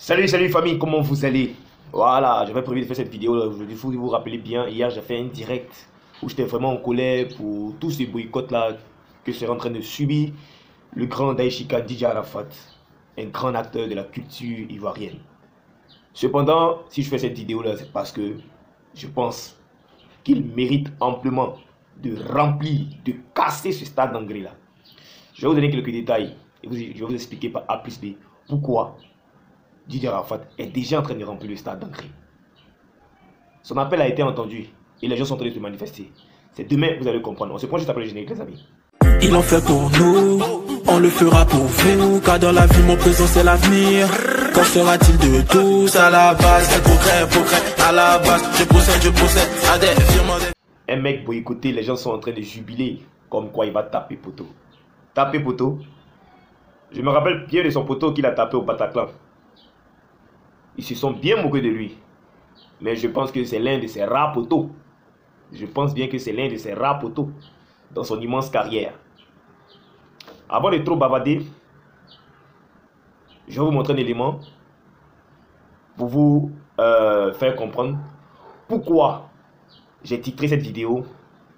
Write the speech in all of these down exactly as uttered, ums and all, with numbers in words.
Salut, salut famille, comment vous allez? Voilà, j'avais prévu de faire cette vidéo aujourd'hui. Il faut que vous vous rappelez bien, hier j'ai fait un direct où j'étais vraiment en colère pour tous ces boycotts là que c'est en train de subir le grand Daishika D J Arafat, un grand acteur de la culture ivoirienne. Cependant, si je fais cette vidéo là, c'est parce que je pense qu'il mérite amplement de remplir, de casser ce stade d'engrais là. Je vais vous donner quelques détails et je vais vous expliquer par A plus B pourquoi D J Arafat est déjà en train de remplir le stade d'engrais. Son appel a été entendu et les gens sont en train de se manifester. C'est demain, vous allez comprendre. On se prend juste après le générique, les amis. Il en fait pour nous, on le fera pour vous. Car dans la vie, mon présent c'est l'avenir. Qu'en sera-t-il de tous à la base? C'est progrès, progrès à la base. Je possède, je possède à des firmes. Un mec boycotté, les gens sont en train de jubiler comme quoi il va taper poteau. Taper poteau. Je me rappelle bien de son poteau qu'il a tapé au Bataclan. Ils se sont bien moqués de lui. Mais je pense que c'est l'un de ses rares poteaux. Je pense bien que c'est l'un de ses rares poteaux dans son immense carrière. Avant de trop bavarder, je vais vous montrer un élément pour vous euh, faire comprendre pourquoi j'ai titré cette vidéo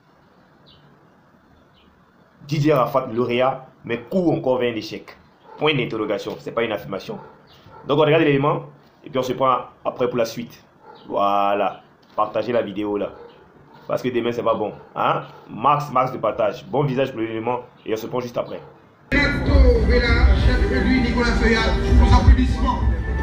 D J Arafat lauréat, mais court encore vers un échec. Point d'interrogation, c'est pas une affirmation. Donc on regarde l'élément et puis on se prend après pour la suite. Voilà, partagez la vidéo là. Parce que demain c'est pas bon. Hein? Max, max de partage. Bon visage pour l'élément et on se prend juste après. Chef élu Nicolas Feuillade, pour applaudissements.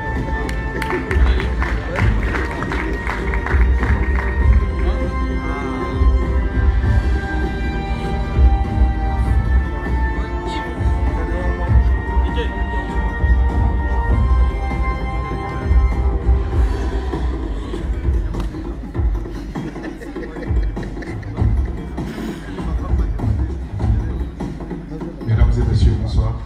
Bonsoir.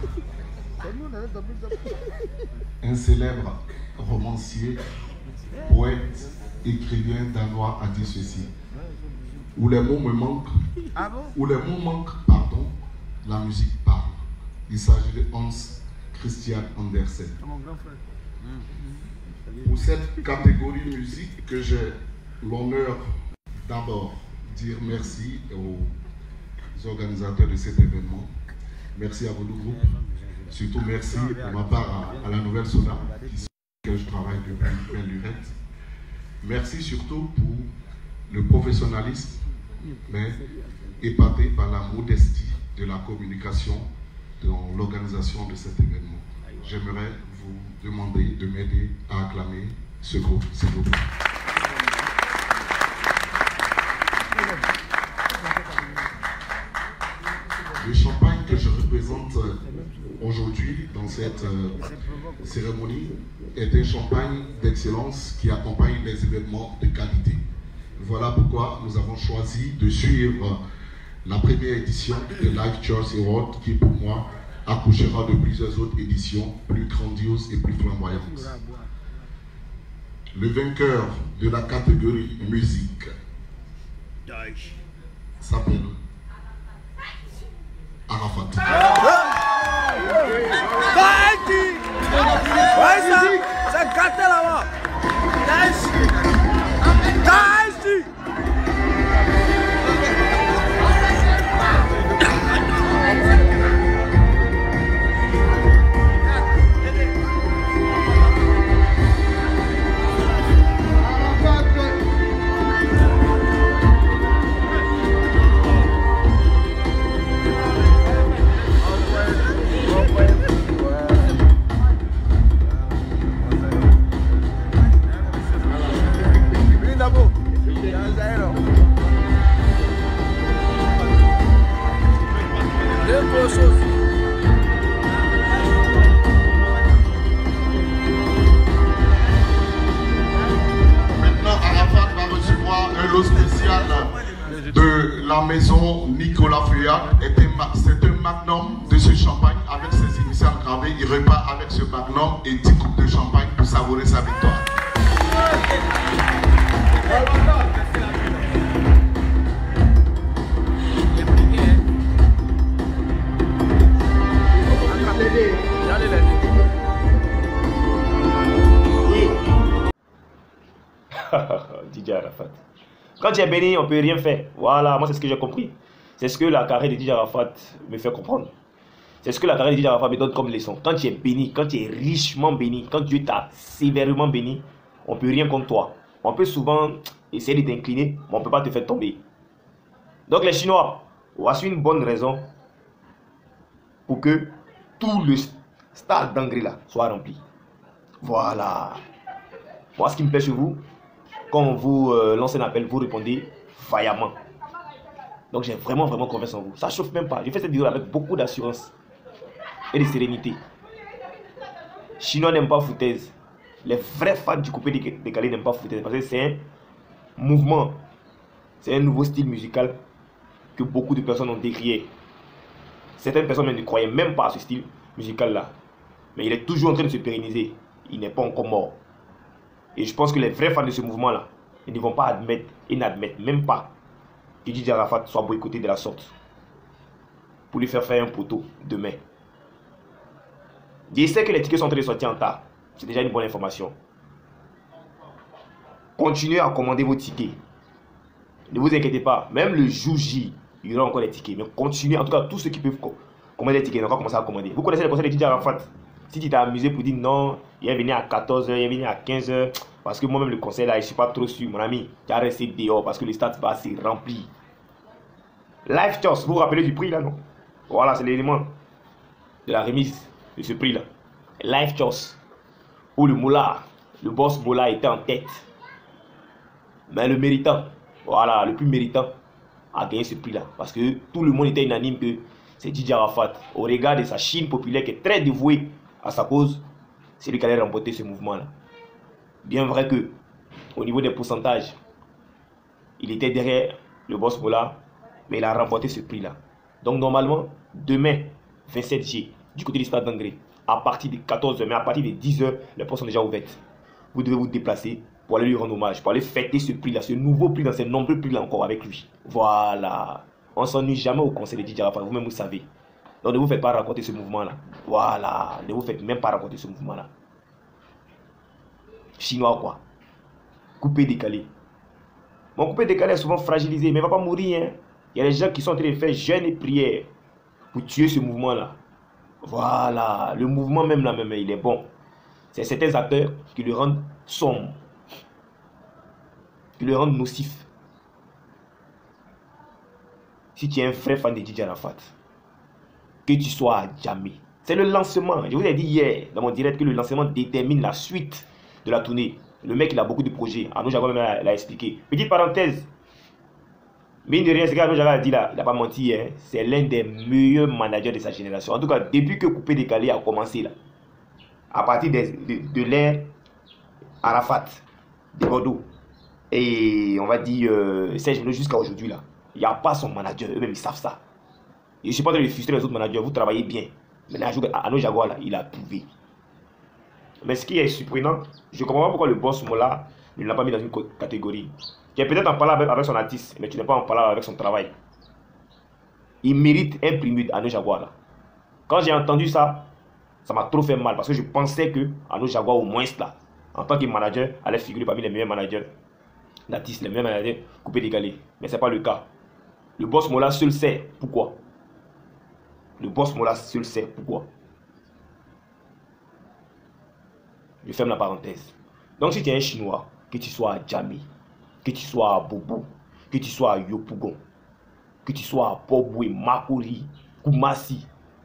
Un célèbre romancier, poète, écrivain danois a dit ceci: où les mots me manquent, ah bon? où les mots manquent, pardon, la musique parle. Il s'agit de Hans Christian Andersen. Pour cette catégorie musique que j'ai l'honneur d'abord dire merci aux organisateurs de cet événement. Merci à vos deux groupes. Surtout merci pour ma part à, à la Nouvelle Soda, que je travaille depuis belle lurette. Merci surtout pour le professionnalisme, mais épaté par la modestie de la communication dans l'organisation de cet événement. J'aimerais vous demander de m'aider à acclamer ce groupe, s'il vous plaît. Le champagne que je représente aujourd'hui dans cette euh, cérémonie est un champagne d'excellence qui accompagne les événements de qualité. Voilà pourquoi nous avons choisi de suivre la première édition de Live Choice Award qui pour moi accouchera de plusieurs autres éditions plus grandioses et plus flamboyantes. Le vainqueur de la catégorie musique s'appelle Arafat. C'est gâté là-bas. Spécial de la maison Nicolas Feuillade. C'est un magnum de ce champagne avec ses initiales gravées. Il repart avec ce magnum et dix coupes de champagne pour savourer sa victoire. Allez, allez. D J Arafat. Quand tu es béni, on ne peut rien faire. Voilà, moi c'est ce que j'ai compris. C'est ce que la carrière de D J Arafat me fait comprendre. C'est ce que la carrière de D J Arafat me donne comme leçon. Quand tu es béni, quand tu es richement béni, quand Dieu t'a sévèrement béni, on ne peut rien contre toi. On peut souvent essayer de t'incliner, mais on ne peut pas te faire tomber. Donc les Chinois, voici une bonne raison pour que tout le stade d'Angri-là soit rempli. Voilà. Moi, ce qui me plaît chez vous, quand on vous euh, lance un appel, vous répondez vaillamment. Donc j'ai vraiment, vraiment confiance en vous. Ça ne chauffe même pas. J'ai fait cette vidéo avec beaucoup d'assurance et de sérénité. Chinois n'aiment pas foutaise. Les vrais fans du coupé décalé n'aiment pas foutaise. Parce que c'est un mouvement. C'est un nouveau style musical que beaucoup de personnes ont décrié. Certaines personnes ne croyaient même pas à ce style musical-là. Mais il est toujours en train de se pérenniser. Il n'est pas encore mort. Et je pense que les vrais fans de ce mouvement-là, ils ne vont pas admettre et n'admettent même pas que D J Arafat soit boycotté de la sorte. Pour lui faire faire un poteau demain. Je sais que les tickets sont en train de sortir en tas. C'est déjà une bonne information. Continuez à commander vos tickets. Ne vous inquiétez pas. Même le jour J, il y aura encore des tickets. Mais continuez. En tout cas, tous ceux qui peuvent commander des tickets, on va commencer à commander. Vous connaissez les conseils de D J Arafat. Si tu t'es amusé pour dire non, il est venu à quatorze heures, il est venu à quinze heures. Parce que moi-même, le conseil là, je ne suis pas trop sûr. Mon ami, tu as resté dehors parce que le stade va se remplir. Live Toss, vous vous rappelez du prix là, non? Voilà, c'est l'élément de la remise de ce prix là. Live Toss, où le Moula, le boss Moula était en tête. Mais le méritant, voilà, le plus méritant a gagné ce prix là. Parce que tout le monde était unanime que c'est D J Arafat. Au regard de sa Chine populaire qui est très dévouée à sa cause, c'est lui qui allait remporter ce mouvement là. Bien vrai que, au niveau des pourcentages, il était derrière le boss Moula, mais il a remporté ce prix là. Donc normalement, demain, vingt-sept juillet, du côté du stade d'Angri, à partir de quatorze heures, mais à partir de dix heures, les portes sont déjà ouvertes. Vous devez vous déplacer pour aller lui rendre hommage, pour aller fêter ce prix là, ce nouveau prix dans ces nombreux prix là encore avec lui. Voilà. On ne s'ennuie jamais au conseil de D J Arafat, vous-même vous savez. Donc ne vous faites pas raconter ce mouvement là. Voilà. Ne vous faites même pas raconter ce mouvement là. Chinois quoi. Coupé décalé. Mon coupé décalé est souvent fragilisé, mais il ne va pas mourir. Hein. Il y a des gens qui sont en train de faire jeûne et prière pour tuer ce mouvement là. Voilà. Le mouvement même là, même, il est bon. C'est certains acteurs qui le rendent sombre. Qui le rendent nocif. Si tu es un vrai fan de D J Arafat, que tu sois à Djamé. C'est le lancement. Je vous ai dit hier dans mon direct que le lancement détermine la suite de la tournée. Le mec, il a beaucoup de projets. Arnaud Jaguar même l'a expliqué. Petite parenthèse. Mine de rien, ce qu'Arnaud Jaguar a dit là, il n'a pas menti. Hein. C'est l'un des meilleurs managers de sa génération. En tout cas, depuis que Coupé Décalé a commencé là, à partir de, de, de l'ère Arafat, de Bordeaux, et on va dire euh, Serge Melo jusqu'à aujourd'hui là, il n'y a pas son manager. Eux-mêmes, ils savent ça. Et je ne suis pas en train de frustrer les autres managers. Vous travaillez bien. Mais là, Arnaud Jaguar là, il a prouvé. Mais ce qui est surprenant, je ne comprends pas pourquoi le boss Mola ne l'a pas mis dans une catégorie. Tu es peut-être en parlant avec, avec son artiste, mais tu n'es pas en parlant avec son travail. Il mérite un prix de Arnaud Jaguar là. Quand j'ai entendu ça, ça m'a trop fait mal parce que je pensais que Arnaud Jaguar au moins là, en tant que manager, allait figurer parmi les meilleurs managers d'artistes, les meilleurs managers coupés décalés. Mais ce n'est pas le cas. Le boss Mola seul sait pourquoi. Le boss Mola seul sait pourquoi. Je ferme la parenthèse. Donc si tu es un Chinois, que tu sois à Djamé, que tu sois à Bobo, que tu sois à Yopougon, que tu sois à Poboué, Makori, Koumassi,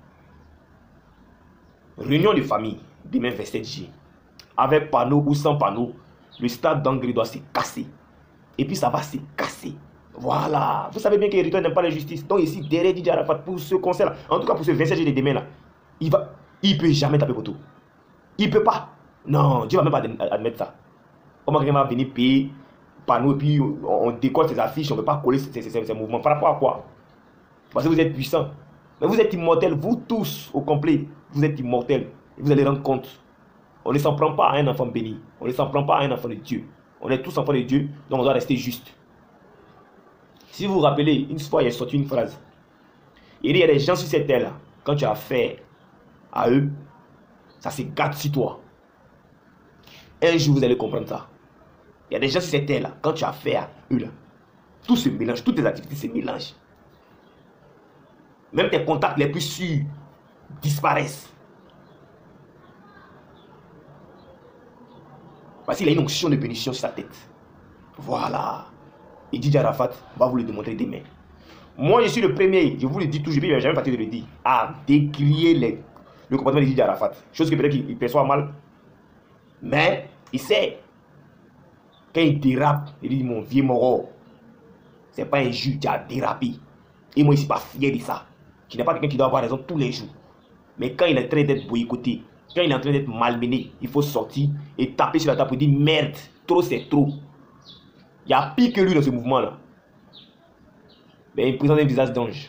réunion de famille, demain vingt-sept juillet, avec panneau ou sans panneau, le stade d'Angri doit se casser. Et puis ça va se casser. Voilà. Vous savez bien que Héritage n'aime pas la justice. Donc ici, derrière D J Arafat, pour ce concert-là, en tout cas pour ce vingt-sept juillet de demain là, il va, il peut jamais taper poteau. Il peut pas. Non, Dieu va même pas admettre ça. Comment quelqu'un va venir payer panneau et puis on décolle ses affiches, on ne peut pas coller ces, ces, ces, ces mouvements. Par rapport à quoi? Parce que vous êtes puissant. Mais vous êtes immortels, vous tous au complet. Vous êtes immortels. Et vous allez rendre compte. On ne s'en prend pas à un enfant béni. On ne s'en prend pas à un enfant de Dieu. On est tous enfants de Dieu, donc on doit rester juste. Si vous vous rappelez, une fois il a sorti une phrase. Il dit, il y a des gens sur cette terre-là, quand tu as affaire à eux, ça se gâte sur toi. Un jour, vous allez comprendre ça. Il y a des gens sur cette terre-là, quand tu as affaire à eux, là, tout se mélange, toutes tes activités se mélangent. Même tes contacts les plus sûrs disparaissent. Parce qu'il a une onction de bénédiction sur sa tête. Voilà. Et Didier Arafat va vous le démontrer demain. Moi, je suis le premier, je vous le dis toujours, je n'ai jamais fatigué de le dire, à décrier les, le comportement de Didier Arafat. Chose que peut-être qu'il perçoit mal. Mais il sait. Quand il dérape, il dit mon vieux moro, c'est pas un jus, tu as dérapé. Et moi, je ne suis pas fier de ça. Tu n'es pas quelqu'un qui doit avoir raison tous les jours. Mais quand il est en train d'être boycotté, quand il est en train d'être malmené, il faut sortir et taper sur la table pour dire merde, trop c'est trop. Il y a pire que lui dans ce mouvement-là. Mais il présente un visage d'ange.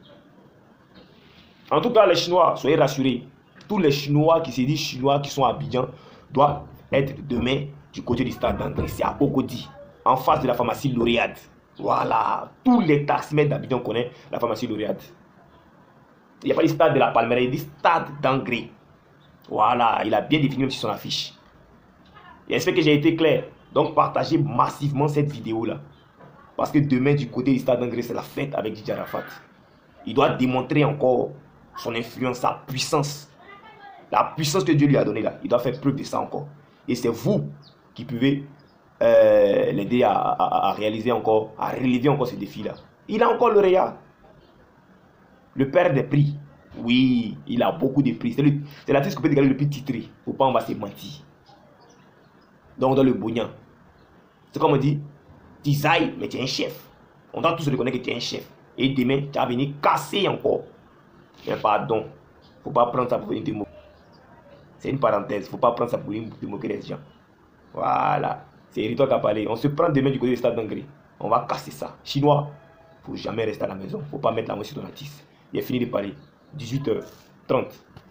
En tout cas, les Chinois, soyez rassurés. Tous les Chinois qui se disent Chinois, qui sont à Abidjan, doivent être demain du côté du stade d'André. C'est à Cocody, en face de la pharmacie Lauréate. Voilà. Tous les taximètres d'Abidjan connaissent la pharmacie Lauréate. Il n'y a pas le stade de la Palmeraie, il dit stade d'Angré. Voilà, il a bien défini même sur son affiche. J'espère que j'ai été clair. Donc partagez massivement cette vidéo-là. Parce que demain, du côté du stade d'Angré, c'est la fête avec Didier Arafat. Il doit démontrer encore son influence, sa puissance. La puissance que Dieu lui a donnée là. Il doit faire preuve de ça encore. Et c'est vous qui pouvez euh, l'aider à, à, à réaliser encore, à relever encore ce défi-là. Il a encore le Réa. Le père des prix. Oui, il a beaucoup de prix. C'est l'artiste qui peut dégager le plus titré. Faut pas, on va se mentir. Donc, dans le bouillon. C'est comme on dit, Tisaï, mais tu es un chef. On doit tous reconnaître que tu es un chef. Et demain, tu vas venir casser encore. Mais pardon, faut pas prendre ça pour une démo. C'est une parenthèse. Faut pas prendre ça pour une démoquer les gens. Voilà. C'est Rito qui a parlé. On se prend demain du côté du stade d'Angré. On va casser ça. Chinois, faut jamais rester à la maison. Faut pas mettre la main sur ton artiste. Il est fini de parler. dix-huit heures trente.